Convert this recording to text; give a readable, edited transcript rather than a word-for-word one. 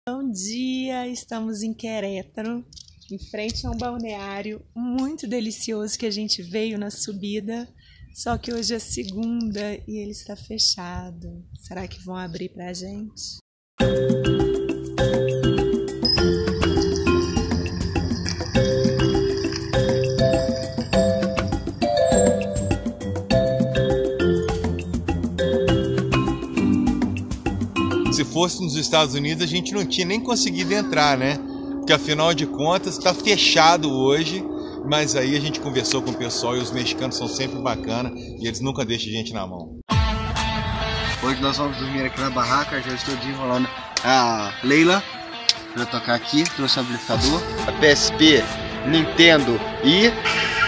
Bom dia, estamos em Querétaro, em frente a um balneário muito delicioso que a gente veio na subida, só que hoje é segunda e ele está fechado. Será que vão abrir pra gente? Se fosse nos Estados Unidos, a gente não tinha nem conseguido entrar, né? Porque afinal de contas está fechado hoje, mas aí a gente conversou com o pessoal e os mexicanos são sempre bacanas e eles nunca deixam a gente na mão. Hoje nós vamos dormir aqui na barraca, já estou desenrolando a Leila para tocar aqui, trouxe o amplificador, a PSP, Nintendo e